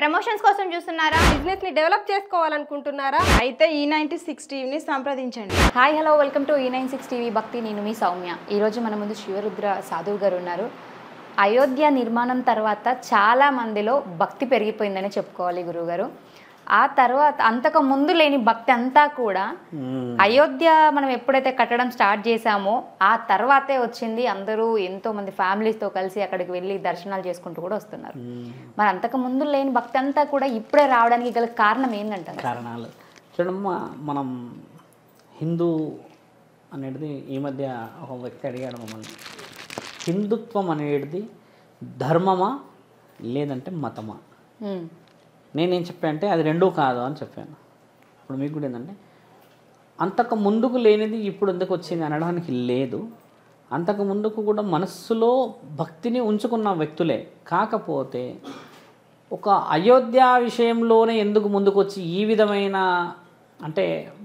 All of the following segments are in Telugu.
ప్రమోషన్స్ కోసం చూస్తున్నారా? బిజినెస్ ని డెవలప్ చేసుకోవాలనుకుంటున్నారా? అయితే E96 టీవీని సంప్రదించండి. Hi hello welcome to E96 TV Bhakti. నేను మీ సౌమ్య. ఈరోజు మన ముందు శివరుద్ర సాధువు గారు ఉన్నారు. అయోధ్య నిర్మాణం తర్వాత చాలా మందిలో భక్తి పెరిగిపోయిందని చెప్పుకోవాలి గురువుగారు. ఆ తర్వాత అంతకు ముందు లేని భక్తి అంతా కూడా అయోధ్య మనం ఎప్పుడైతే కట్టడం స్టార్ట్ చేశామో ఆ తర్వాతే వచ్చింది. అందరూ ఎంతో మంది ఫ్యామిలీస్తో కలిసి అక్కడికి వెళ్ళి దర్శనాలు చేసుకుంటూ కూడా వస్తున్నారు. మరి అంతకు ముందు లేని భక్తి అంతా కూడా ఇప్పుడే రావడానికి గల కారణం ఏంటంటారు? కారణాలు చూడమ్మా, మనం హిందూ అనేది ఈ మధ్య ఒక వ్యక్తి అడిగాడు మమ్మల్ని, హిందుత్వం అనేది ధర్మమా లేదంటే మతమా? నేనేం చెప్పాను అంటే అది రెండూ కాదు అని చెప్పాను. ఇప్పుడు మీకు కూడా ఏంటంటే అంతకు ముందుకు లేనిది ఇప్పుడు ఎందుకు వచ్చింది అనడానికి లేదు. అంతకు ముందుకు కూడా మనస్సులో భక్తిని ఉంచుకున్న వ్యక్తులే. కాకపోతే ఒక అయోధ్య విషయంలోనే ఎందుకు ముందుకు వచ్చి ఈ విధమైన అంటే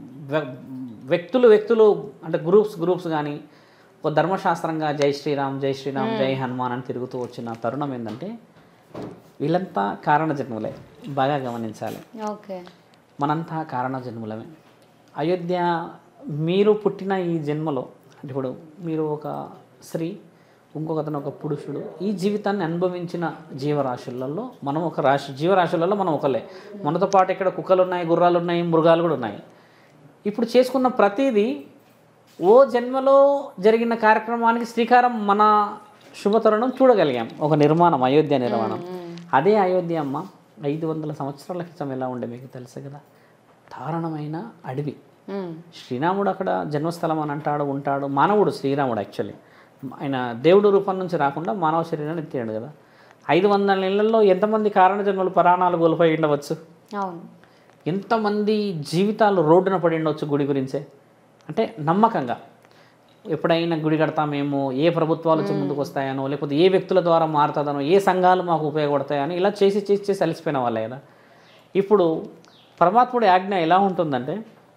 వ్యక్తులు అంటే గ్రూప్స్ కానీ ఒక ధర్మశాస్త్రంగా జై శ్రీరామ్ జై శ్రీరామ్ జై హనుమాన్ అని తిరుగుతూ వచ్చిన తరుణం ఏంటంటే వీళ్ళంతా కారణ జన్ములే. బాగా గమనించాలి. ఓకే, మనంతా కారణ జన్ములమే. అయోధ్య మీరు పుట్టిన ఈ జన్మలో అంటే ఇప్పుడు మీరు ఒక స్త్రీ, ఇంకొకతను ఒక పురుషుడు, ఈ జీవితాన్ని అనుభవించిన జీవరాశులలో మనం ఒక జీవరాశులలో మనం ఒకలే. మనతో పాటు ఇక్కడ కుక్కలు ఉన్నాయి, గుర్రాలు ఉన్నాయి, మృగాలు కూడా ఉన్నాయి. ఇప్పుడు చేసుకున్న ప్రతిదీ ఓ జన్మలో జరిగిన కార్యక్రమానికి శ్రీకారం మన శుభతరుణం చూడగలిగాం. ఒక నిర్మాణం, అయోధ్య నిర్మాణం. అదే అయోధ్య అమ్మ 500 సంవత్సరాల క్రితం ఎలా ఉండే మీకు తెలుసు కదా. దారుణమైన అడవి. శ్రీరాముడు అక్కడ జన్మస్థలం అని ఉంటాడు. మానవుడు శ్రీరాముడు యాక్చువల్లీ ఆయన దేవుడు రూపం నుంచి రాకుండా మానవ శరీరాన్ని ఎత్తాడు కదా. 500 నెలల్లో ఎంతమంది కారణ జన్మలు ప్రాణాలు కోల్పోయి ఉండవచ్చు? అవును. ఎంతమంది జీవితాలు రోడ్డున పడి ఉండవచ్చు గుడి గురించే. అంటే నమ్మకంగా ఎప్పుడైనా గుడి కడతామేమో, ఏ ప్రభుత్వాలు వచ్చి ముందుకు వస్తాయనో, లేకపోతే ఏ వ్యక్తుల ద్వారా మారుతుందనో, ఏ సంఘాలు మాకు ఉపయోగపడతాయని ఇలా చేసి అలిసిపోయిన వాళ్ళే కదా. ఇప్పుడు పరమాత్ముడి ఆజ్ఞ ఎలా ఉంటుందంటే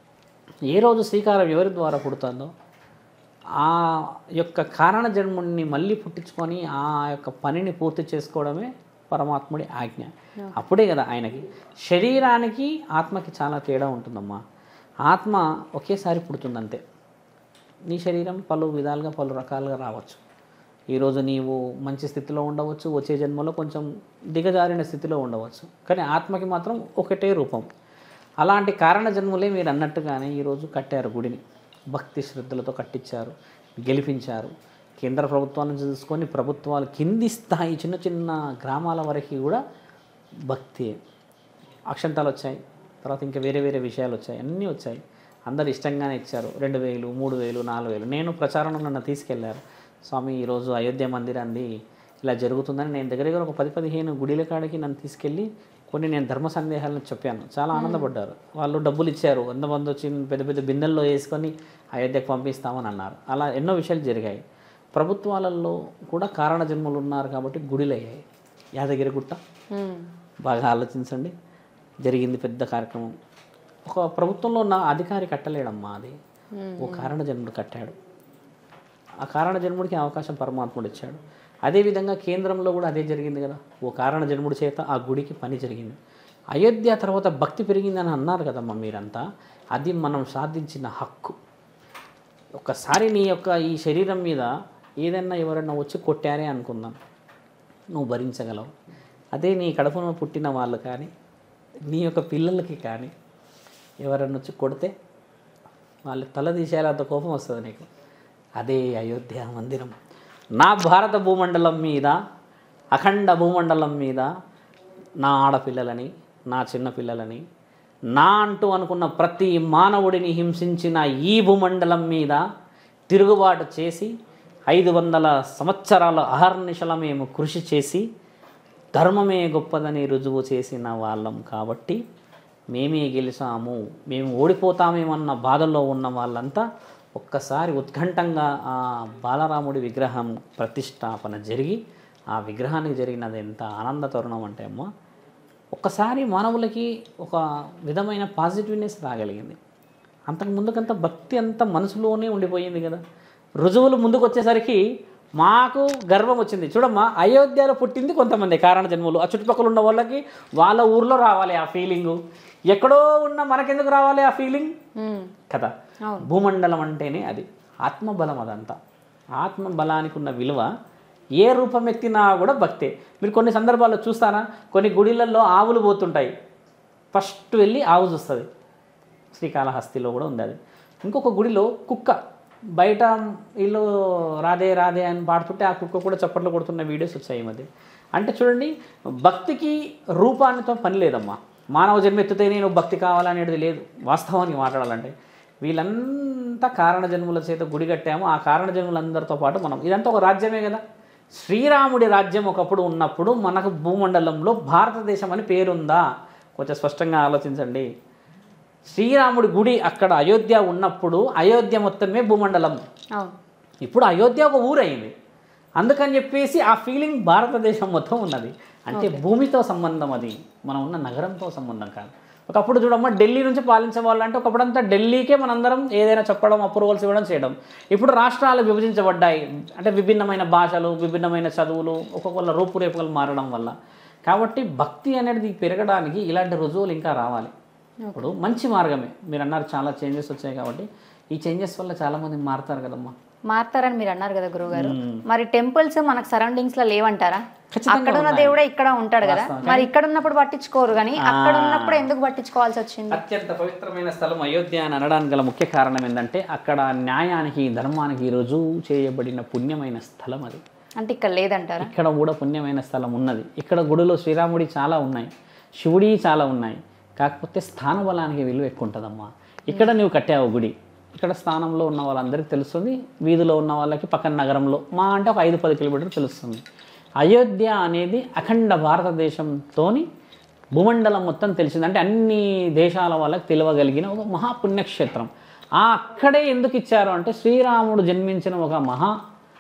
ఏ రోజు శ్రీకారం ఎవరి ద్వారా పుడుతుందో ఆ యొక్క కారణ జన్ముడిని మళ్ళీ పుట్టించుకొని ఆ యొక్క పనిని పూర్తి చేసుకోవడమే పరమాత్ముడి ఆజ్ఞ. అప్పుడే కదా ఆయనకి. శరీరానికి ఆత్మకి చాలా తేడా ఉంటుందమ్మా. ఆత్మ ఒకేసారి పుడుతుందంతే. నీ శరీరం పలు విధాలుగా పలు రకాలుగా రావచ్చు. ఈరోజు నీవు మంచి స్థితిలో ఉండవచ్చు, వచ్చే జన్మలో కొంచెం దిగజారిన స్థితిలో ఉండవచ్చు, కానీ ఆత్మకి మాత్రం ఒకటే రూపం. అలాంటి కారణ జన్ములే మీరు అన్నట్టుగానే ఈరోజు కట్టారు గుడిని. భక్తి శ్రద్ధలతో కట్టించారు, గెలిపించారు. కేంద్ర ప్రభుత్వాలను చూసుకొని ప్రభుత్వాలు కింది స్థాయి చిన్న చిన్న గ్రామాల వరకు కూడా భక్తి. అక్షంతాలు వచ్చాయి, తర్వాత ఇంకా వేరే వేరే విషయాలు వచ్చాయి, అన్నీ వచ్చాయి. అందరు ఇష్టంగానే ఇచ్చారు. 2000, 3000, 4000. నేను ప్రచారంలో నన్ను తీసుకెళ్లారు. స్వామి ఈరోజు అయోధ్య మందిరాన్ని ఇలా జరుగుతుందని నేను దగ్గర ఒక 10-15 గుడిల కాడికి నన్ను తీసుకెళ్ళి కొన్ని నేను ధర్మ సందేహాలను చెప్పాను. చాలా ఆనందపడ్డారు. వాళ్ళు డబ్బులు ఇచ్చారు. 100 మంది వచ్చి పెద్ద పెద్ద బిందెల్లో వేసుకొని అయోధ్యకు పంపిస్తామని అన్నారు. అలా ఎన్నో విషయాలు జరిగాయి. ప్రభుత్వాలలో కూడా కారణ జన్మలు ఉన్నారు కాబట్టి గుడిలు అయ్యాయి. యాదగిరిగుట్ట బాగా ఆలోచించండి, జరిగింది పెద్ద కార్యక్రమం. ఒక ప్రభుత్వంలో ఉన్న అధికారి కట్టలేడమ్మా, అది ఓ కారణ జన్ముడు కట్టాడు. ఆ కారణ జన్ముడికి అవకాశం పరమాత్ముడు ఇచ్చాడు. అదేవిధంగా కేంద్రంలో కూడా అదే జరిగింది కదా. ఓ కారణ జన్ముడి చేత ఆ గుడికి పని జరిగింది. అయోధ్య తర్వాత భక్తి పెరిగిందని అన్నారు కదమ్మా మీరంతా. అది మనం సాధించిన హక్కు. ఒక్కసారి నీ యొక్క ఈ శరీరం మీద ఏదైనా ఎవరైనా వచ్చి కొట్టారే అనుకుందాం, నువ్వు భరించగలవు. అదే నీ కడుపున పుట్టిన వాళ్ళు కానీ నీ యొక్క పిల్లలకి కానీ ఎవరన్నా వచ్చి కొడితే వాళ్ళు తల తీసేయాలంత కోపం వస్తుంది నీకు. అదే అయోధ్య మందిరం. నా భారత భూమండలం మీద, అఖండ భూమండలం మీద నా ఆడపిల్లలని, నా చిన్నపిల్లలని, నా అంటూ అనుకున్న ప్రతి మానవుడిని హింసించిన ఈ భూమండలం మీద తిరుగుబాటు చేసి 500 సంవత్సరాల అహర్నిశల మేము కృషి చేసి ధర్మమే గొప్పదని రుజువు చేసిన వాళ్ళం కాబట్టి మేమే గెలిచాము, మేము ఓడిపోతామేమన్న బాధల్లో ఉన్న వాళ్ళంతా ఒక్కసారి ఉత్కంఠంగా ఆ బాలరాముడి విగ్రహం ప్రతిష్టాపన జరిగి ఆ విగ్రహానికి జరిగినది ఎంత ఆనంద తరుణం అంటే అమ్మ, ఒక్కసారి మానవులకి ఒక విధమైన పాజిటివ్నెస్ రాగలిగింది. అంతకు ముందుకంత భక్తి అంతా మనసులోనే ఉండిపోయింది కదా. రుజువులు ముందుకు వచ్చేసరికి మాకు గర్వం వచ్చింది. చూడమ్మా, అయోధ్యలో పుట్టింది కొంతమంది కారణ జన్ములు. ఆ చుట్టుపక్కల ఉన్న వాళ్ళకి వాళ్ళ ఊర్లో రావాలి ఆ ఫీలింగు, ఎక్కడో ఉన్న మనకెందుకు రావాలి ఆ ఫీలింగ్ కదా. భూమండలం అంటేనే అది ఆత్మబలం. అదంతా ఆత్మబలానికి ఉన్న విలువ ఏ రూపం ఎత్తినా కూడా భక్తే. మీరు కొన్ని సందర్భాల్లో చూస్తారా, కొన్ని గుడిలలో ఆవులు పోతుంటాయి, ఫస్ట్ వెళ్ళి ఆవు చూస్తుంది. శ్రీకాళహస్తిలో కూడా ఉంది అది. ఇంకొక గుడిలో కుక్క బయట వీళ్ళు రాధే రాధే అని పాడుతుంటే ఆ కుక్క కూడా చప్పట్లు కొడుతున్న వీడియోస్ వచ్చాయి ఈ మధ్య. అంటే చూడండి, భక్తికి రూపానితో పని లేదమ్మా. మానవ జన్మ ఎత్తితేనే నువ్వు భక్తి కావాలనేది లేదు. వాస్తవానికి మాట్లాడాలంటే వీళ్ళంతా కారణ జన్ముల చేత గుడి కట్టాము. ఆ కారణ జన్ములందరితో పాటు మనం, ఇదంతా ఒక రాజ్యమే కదా. శ్రీరాముడి రాజ్యం ఒకప్పుడు ఉన్నప్పుడు మనకు భూమండలంలో భారతదేశం అని పేరుందా? కొంచెం స్పష్టంగా ఆలోచించండి. శ్రీరాముడి గుడి అక్కడ అయోధ్య ఉన్నప్పుడు అయోధ్య మొత్తమే భూమండలం. ఇప్పుడు అయోధ్య ఒక ఊరు అయింది. అందుకని చెప్పేసి ఆ ఫీలింగ్ భారతదేశం మొత్తం ఉన్నది. అంటే భూమితో సంబంధం, అది మనం ఉన్న నగరంతో సంబంధం కాదు. ఒకప్పుడు చూడమ్మా, ఢిల్లీ నుంచి పాలించే వాళ్ళంటే ఒకప్పుడంతా ఢిల్లీకే మనందరం ఏదైనా చెప్పడం, అప్రూవల్స్ ఇవ్వడం చేయడం. ఇప్పుడు రాష్ట్రాలు విభజించబడ్డాయి. అంటే విభిన్నమైన భాషలు, విభిన్నమైన చదువులు, ఒక్కొక్కళ్ళ రూపురేపులు మారడం వల్ల. కాబట్టి భక్తి అనేది పెరగడానికి ఇలాంటి రుజువులు ఇంకా రావాలి. ఇప్పుడు మంచి మార్గమే. మీరు అన్నారు చాలా చేంజెస్ వచ్చాయి కాబట్టి ఈ చేంజెస్ వల్ల చాలామంది మారుతారు కదమ్మా. మారుతారని మీరు అన్నారు కదా గురువుగారు. మరి టెంపుల్స్ మనకు సరౌండింగ్స్లో లేవంటారా? అక్కడ ఉన్న దేవుడే ఇక్కడ ఉంటాడు కదా, మరి ఇక్కడ ఉన్నప్పుడు పట్టించుకోరు, కానీ అక్కడ ఉన్నప్పుడు ఎందుకు పట్టించుకోవాల్సి వచ్చింది? అత్యంత పవిత్రమైన స్థలం అయోధ్య అని అనడానికి గల ముఖ్య కారణం ఏంటంటే అక్కడ న్యాయానికి, ధర్మానికి రుజువు చేయబడిన పుణ్యమైన స్థలం అది. అంటే ఇక్కడ లేదంటారా? ఇక్కడ కూడా పుణ్యమైన స్థలం ఉన్నది. ఇక్కడ గుడిలో శ్రీరాముడి చాలా ఉన్నాయి, శివుడి చాలా ఉన్నాయి. కాకపోతే స్థాన బలానికి విలువ ఎక్కువ ఉంటుందమ్మా. ఇక్కడ నువ్వు కట్టావు గుడి, ఇక్కడ స్థానంలో ఉన్న వాళ్ళందరికీ తెలుస్తుంది, వీధిలో ఉన్న వాళ్ళకి పక్కన నగరంలో మా అంటే ఒక 5-10 కిలోమీటర్లు తెలుస్తుంది. అయోధ్య అనేది అఖండ భారతదేశంతోని భూమండలం మొత్తం తెలిసింది. అంటే అన్ని దేశాల వాళ్ళకి తెలియగలిగిన ఒక మహాపుణ్యక్షేత్రం. అక్కడే ఎందుకు ఇచ్చారు అంటే శ్రీరాముడు జన్మించిన ఒక మహా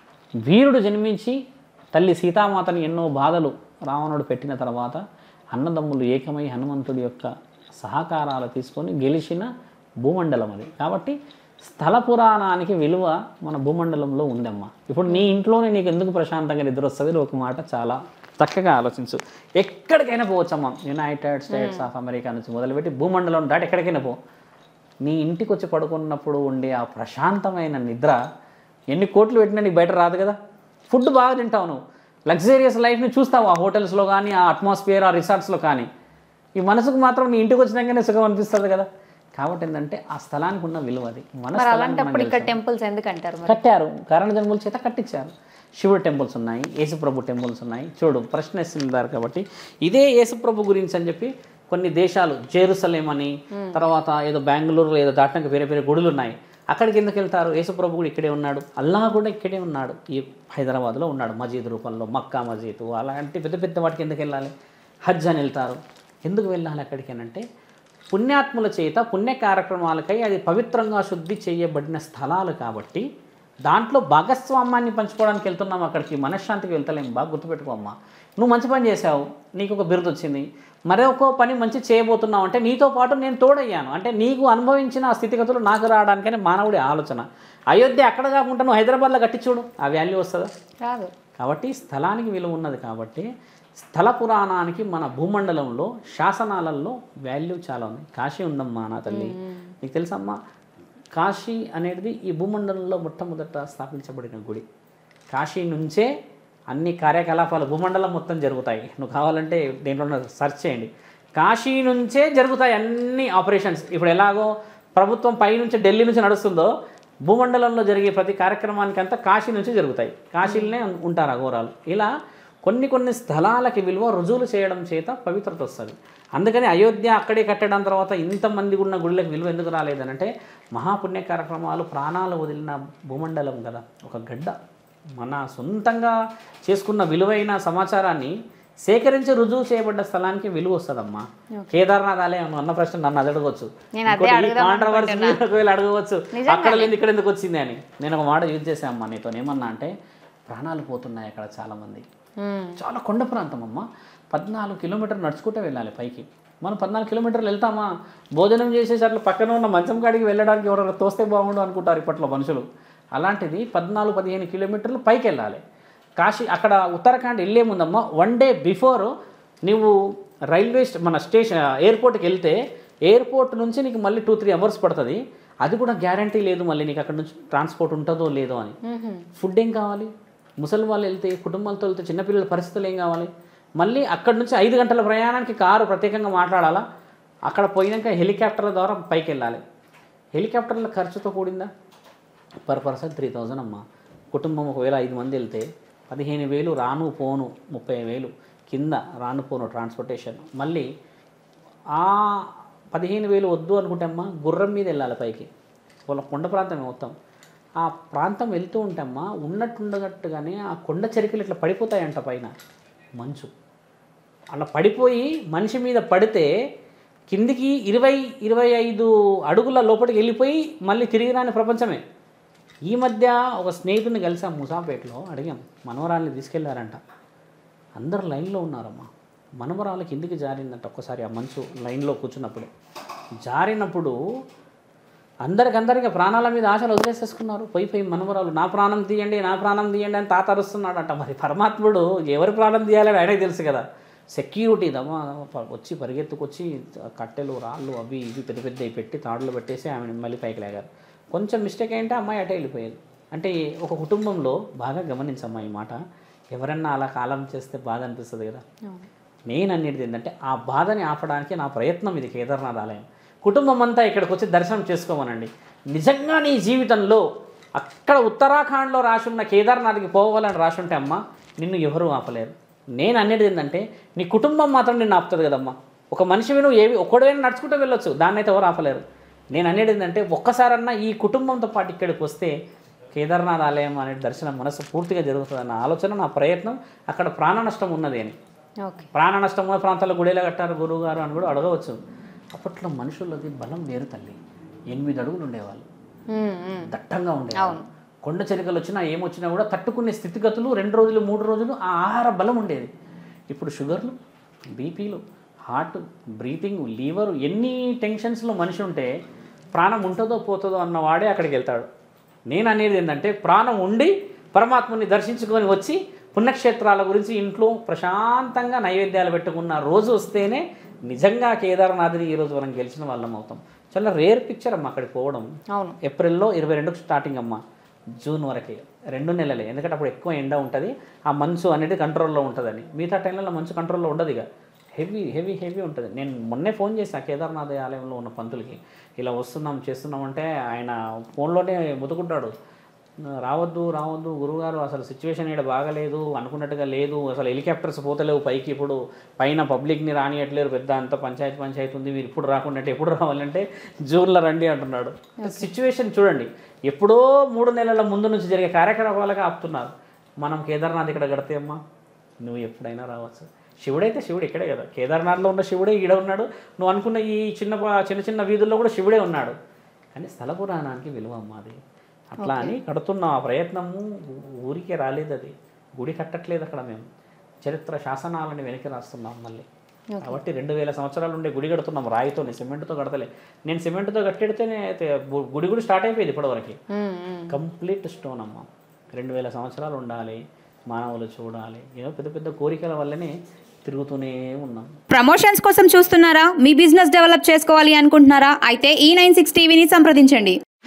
వీరుడు జన్మించి తల్లి సీతామాతని ఎన్నో బాధలు రావణుడు పెట్టిన తర్వాత అన్నదమ్ములు ఏకమై హనుమంతుడి యొక్క సహకారాలు తీసుకొని గెలిచిన భూమండలం అది. కాబట్టి స్థల పురాణానికి విలువ మన భూమండలంలో ఉందమ్మా. ఇప్పుడు నీ ఇంట్లోనే నీకు ఎందుకు ప్రశాంతంగా నిద్ర వస్తుంది? ఒక మాట చాలా చక్కగా ఆలోచించు. ఎక్కడికైనా పోవచ్చమ్మా, యునైటెడ్ స్టేట్స్ ఆఫ్ అమెరికా నుంచి మొదలుపెట్టి భూమండలం దాటి ఎక్కడికైనా పో, నీ ఇంటికి వచ్చి పడుకున్నప్పుడు ఉండే ఆ ప్రశాంతమైన నిద్ర ఎన్ని కోట్లు పెట్టినా నీకు బయట రాదు కదా. ఫుడ్ బాగా తింటావు, నువ్వు లగ్జరియస్ లైఫ్ని చూస్తావు ఆ హోటల్స్లో కానీ, ఆ అట్మాస్ఫియర్, ఆ రిసార్ట్స్లో కానీ. ఈ మనసుకు మాత్రం నీ ఇంటికి వచ్చినాకనే సుఖం అనిపిస్తుంది కదా. కాబట్టి ఏంటంటే ఆ స్థలానికి ఉన్న విలువ అది. అలాంటప్పుడు ఇక్కడ టెంపుల్స్ ఎందుకంటారు? కట్టారు, కారణ జన్ముల చేత కట్టించారు. శివుడు టెంపుల్స్ ఉన్నాయి, యేసుప్రభు టెంపుల్స్ ఉన్నాయి. చూడు, ప్రశ్న ఇస్తున్నారు కాబట్టి ఇదే యేసుప్రభు గురించి అని చెప్పి కొన్ని దేశాలు, జెరూసలేం అని, తర్వాత ఏదో బెంగళూరులో ఏదో దాటినాక వేరే వేరే గుడులు ఉన్నాయి. అక్కడికి ఎందుకు వెళ్తారు? యేసుప్రభు కూడా ఇక్కడే ఉన్నాడు, అల్లాహ్ కూడా ఇక్కడే ఉన్నాడు, ఈ హైదరాబాద్లో ఉన్నాడు మసీద్ రూపంలో. మక్కా మసీదు అలాంటి పెద్ద పెద్ద వాటికి ఎందుకు వెళ్ళాలి? హజ్ అని వెళ్తారు. ఎందుకు వెళ్ళాలి అక్కడికి అంటే పుణ్యాత్ముల చేత పుణ్య కార్యక్రమాలకై అది పవిత్రంగా శుద్ధి చేయబడిన స్థలాలు కాబట్టి దాంట్లో భాగస్వామ్యాన్ని పంచుకోవడానికి వెళ్తున్నాం. అక్కడికి మనశ్శాంతికి వెళ్తలేము. బాగా గుర్తుపెట్టుకో అమ్మా. నువ్వు మంచి పని చేసావు, నీకు ఒక బిరుదు వచ్చింది, మరొక పని మంచి చేయబోతున్నావు అంటే నీతో పాటు నేను తోడయ్యాను అంటే నీకు అనుభవించిన ఆ స్థితిగతులు నాకు రావడానికని మానవుడి ఆలోచన. అయోధ్య అక్కడ కాకుండా నువ్వు హైదరాబాద్లో కట్టి చూడు, ఆ వాల్యూ వస్తుందా? రాదు. కాబట్టి స్థలానికి విలువ ఉన్నది. కాబట్టి స్థల పురాణానికి మన భూమండలంలో శాసనాలలో వాల్యూ చాలా ఉంది. కాశీ ఉందమ్మా నా తల్లి, నీకు తెలుసమ్మా? కాశీ అనేది ఈ భూమండలంలో మొట్టమొదట స్థాపించబడిన గుడి. కాశీ నుంచే అన్ని కార్యకలాపాలు భూమండలం మొత్తం జరుగుతాయి. నువ్వు కావాలంటే దేంట్లో సెర్చ్ చేయండి. కాశీ నుంచే జరుగుతాయి అన్ని ఆపరేషన్స్. ఇప్పుడు ఎలాగో ప్రభుత్వం పై నుంచి ఢిల్లీ నుంచి నడుస్తుందో భూమండలంలో జరిగే ప్రతి కార్యక్రమానికి అంతా కాశీ నుంచి జరుగుతాయి. కాశీలోనే ఉంటారు అఘోరాలు. ఇలా కొన్ని స్థలాలకి విలువ రుజువులు చేయడం చేత పవిత్రత వస్తుంది. అందుకని అయోధ్య అక్కడే కట్టడం తర్వాత ఇంతమంది ఉన్న గుళ్ళకి విలువ ఎందుకు రాలేదనంటే మహాపుణ్య కార్యక్రమాలు ప్రాణాలు వదిలిన భూమండలం కదా, ఒక గడ్డ. మన సొంతంగా చేసుకున్న విలువైన సమాచారాన్ని సేకరించి రుజువు చేయబడ్డ స్థలానికి విలువ వస్తుందమ్మా. కేదార్నాథ్ ఆలయం అన్న ప్రశ్న నన్ను అడగవచ్చు, కాంట్రవర్సీ అడగవచ్చు, అక్కడ లేదు ఇక్కడ ఎందుకు వచ్చింది అని. నేను ఒక మాట యూజ్ చేశానమ్మా నీతో. ఏమన్నా అంటే ప్రాణాలు పోతున్నాయి అక్కడ చాలామంది. చాలా కొండ ప్రాంతం అమ్మ, 14 కిలోమీటర్లు నడుచుకుంటే వెళ్ళాలి పైకి. మనం 14 కిలోమీటర్లు వెళ్తామా? భోజనం చేసేసి అట్లా పక్కన ఉన్న మంచం కాడికి వెళ్ళడానికి ఎవరైనా తోస్తే బాగుండు అనుకుంటారు ఇప్పట్లో మనుషులు. అలాంటిది 14-15 కిలోమీటర్లు పైకి వెళ్ళాలి. కాశీ అక్కడ ఉత్తరాఖండ్ వెళ్ళే ముందమ్మా 1 డే బిఫోర్ నువ్వు మన ఎయిర్పోర్ట్కి వెళ్తే ఎయిర్పోర్ట్ నుంచి నీకు మళ్ళీ 2-3 అవర్స్ పడుతుంది. అది కూడా గ్యారంటీ లేదు మళ్ళీ నీకు అక్కడ నుంచి ట్రాన్స్పోర్ట్ ఉంటుందో లేదో అని. ఫుడ్ ఏం కావాలి, ముసలి వాళ్ళు వెళ్తే, కుటుంబాలతో వెళ్తే, చిన్నపిల్లల పరిస్థితులు ఏం కావాలి, మళ్ళీ అక్కడ నుంచి 5 గంటల ప్రయాణానికి కారు ప్రత్యేకంగా మాట్లాడాలా, అక్కడ పోయినాక హెలికాప్టర్ల ద్వారా పైకి వెళ్ళాలి. హెలికాప్టర్ల ఖర్చుతో కూడిందా? పర్ పర్సన్ 3000 అమ్మా. కుటుంబం ఒకవేళ 5 మంది వెళ్తే 15,000 రాను పోను, 30,000 కింద రాను పోను ట్రాన్స్పోర్టేషన్. మళ్ళీ ఆ 15,000 వద్దు అనుకుంటే అమ్మా గుర్రం మీద వెళ్ళాలి పైకి. వాళ్ళ కొండ ప్రాంతం మొత్తం ఆ ప్రాంతం వెళ్తూ ఉంటే అమ్మా ఉన్నట్టుండగట్టుగానే ఆ కొండ చెరికలు ఇట్లా పడిపోతాయంట పైన మంచు. అలా పడిపోయి మనిషి మీద పడితే కిందికి 20-25 అడుగుల లోపలికి వెళ్ళిపోయి మళ్ళీ తిరిగి రాని ప్రపంచమే. ఈ మధ్య ఒక స్నేహితుడిని కలిసాం ముసాపేటలో, అడిగాం మనవరాల్ని తీసుకెళ్లారంట. అందరు లైన్లో ఉన్నారమ్మా. మనవరాలు కిందికి జారిందంట ఒక్కసారి ఆ మంచు లైన్లో కూర్చున్నప్పుడే. జారినప్పుడు అందరికీ ప్రాణాల మీద ఆశలు వదిలేసేసుకున్నారు. పోయి మనవరాలు నా ప్రాణం తీయండి అని తాత అరుస్తున్నాడంట. మరి పరమాత్ముడు ఎవరి ప్రాణం తీయాలని ఆయనకు తెలుసు కదా. సెక్యూరిటీ దమా వచ్చి పరిగెత్తుకొచ్చి కట్టెలు రాళ్ళు అవి ఇవి పెద్ద పెట్టి తాడులు పెట్టేసి ఆమె మళ్ళీ పైకి లేగారు. కొంచెం మిస్టేక్ అయింటే అమ్మాయి అటే వెళ్ళిపోయేది. అంటే ఒక కుటుంబంలో బాగా గమనించమ్మా ఈ మాట. ఎవరన్నా అలా కాలం చేస్తే బాధ అనిపిస్తుంది కదా. నేను అనేది ఏంటంటే ఆ బాధని ఆపడానికి నా ప్రయత్నం ఇది కేదార్నాథ్ ఆలయం. కుటుంబం అంతా ఇక్కడికి వచ్చి దర్శనం చేసుకోమనండి. నిజంగా నీ జీవితంలో అక్కడ ఉత్తరాఖండ్లో రాసున్న కేదార్నాథ్కి పోవాలని రాసుంటే అమ్మ నిన్ను ఎవరూ ఆపలేరు. నేను అనేది ఏంటంటే నీ కుటుంబం మాత్రం నిన్ను ఆపుతుంది కదమ్మా. ఒక మనిషివి నువ్వు ఒక్కడైనా నడుచుకుంటూ వెళ్ళొచ్చు, దాన్ని అయితే ఎవరు ఆపలేరు. నేను అనేది ఏంటంటే ఒక్కసారన్నా ఈ కుటుంబంతో పాటు ఇక్కడికి వస్తే కేదార్నాథ్ ఆలయం అనే దర్శనం మనసు పూర్తిగా జరుగుతుంది అన్న ఆలోచన, నా ప్రయత్నం. అక్కడ ప్రాణ నష్టం ఉన్నది అని, ప్రాణ నష్టం ఉన్న ప్రాంతాల్లో గుడేలా కట్టారు గురువు గారు అని కూడా అడగవచ్చు. అప్పట్లో మనుషులది బలం వేరు తల్లి. 8 అడుగులు ఉండేవాళ్ళు, దట్టంగా ఉండేవాళ్ళు. కొండ చెరికలు వచ్చినా ఏమొచ్చినా కూడా తట్టుకునే స్థితిగతులు 2 రోజులు 3 రోజులు ఆ ఆహార బలం ఉండేది. ఇప్పుడు షుగర్లు, బీపీలు, హార్ట్, బ్రీతింగ్, లీవరు, ఎన్ని టెన్షన్స్లో మనిషి ఉంటే ప్రాణం ఉంటుందో పోతుందో అన్నవాడే అక్కడికి వెళ్తాడు. నేను అనేది ఏంటంటే ప్రాణం ఉండి పరమాత్మని దర్శించుకొని వచ్చి పుణ్యక్షేత్రాల గురించి ఇంట్లో ప్రశాంతంగా నైవేద్యాలు పెట్టుకున్న రోజు వస్తేనే నిజంగా కేదార్నాథ్ని ఈరోజు మనం గెలిచిన వాళ్ళం అవుతాం. చాలా రేర్ పిక్చర్ అమ్మ అక్కడికి పోవడం. అవును, ఏప్రిల్లో 22కు స్టార్టింగ్ అమ్మ, జూన్ వరకే 2 నెలలే. ఎందుకంటే అప్పుడు ఎక్కువ ఎండ ఉంటుంది, ఆ మంచు అనేది కంట్రోల్లో ఉంటుందని. మిగతా టైంలో మంచు కంట్రోల్లో ఉండదు, ఇక హెవీ ఉంటుంది. నేను మొన్నే ఫోన్ చేశాను కేదార్నాథ్ ఆలయంలో ఉన్న పంతులకి, ఇలా చేస్తున్నాం అంటే ఆయన ఫోన్లోనే ముతుకుంటాడు, రావద్దు గురువుగారు, అసలు సిచ్యువేషన్ ఇక్కడ బాగలేదు, అనుకున్నట్టుగా లేదు, అసలు హెలికాప్టర్స్ పోతలేవు పైకి, ఇప్పుడు పైన పబ్లిక్ని రానియట్లేరు, పెద్ద అంత పంచాయతీ ఉంది, మీరు ఇప్పుడు రాకుండా ఎప్పుడు రావాలంటే జూన్లో రండి అంటున్నాడు. సిచ్యువేషన్ చూడండి, ఎప్పుడో 3 నెలల ముందు నుంచి జరిగే కార్యకలాపాలుగా ఆపుతున్నారు. మనం కేదార్నాథ్ ఇక్కడ కడితే అమ్మా నువ్వు ఎప్పుడైనా రావచ్చు. శివుడైతే శివుడు ఇక్కడే కదా, కేదార్నాథ్లో ఉన్న శివుడే ఈడ ఉన్నాడు. నువ్వు అనుకున్న ఈ చిన్న వీధుల్లో కూడా శివుడే ఉన్నాడు. కానీ స్థల పురాణానికి విలువ అమ్మాది. అట్లా అని కడుతున్నాం. ఆ ప్రయత్నము ఊరికే రాలేదు, అది గుడి కట్టట్లేదు అక్కడ. మేము చరిత్ర శాసనాలని వెనక్కి రాస్తున్నాం మళ్ళీ. కాబట్టి 2000 సంవత్సరాలు ఉండే గుడి కడుతున్నాం రాయితో, సిమెంట్తో కడతలే. నేను సిమెంట్తో కట్టెడితేనే గుడి స్టార్ట్ అయిపోయింది ఇప్పటివరకు. కంప్లీట్ స్టోన్ అమ్మ. 2000 సంవత్సరాలు ఉండాలి, మానవులు చూడాలి, ఏదో పెద్ద కోరికల వల్లనే తిరుగుతూనే ఉన్నాం. ప్రమోషన్స్ కోసం చూస్తున్నారా? మీ బిజినెస్ డెవలప్ చేసుకోవాలి అనుకుంటున్నారా? అయితే E96 టీవీని సంప్రదించండి.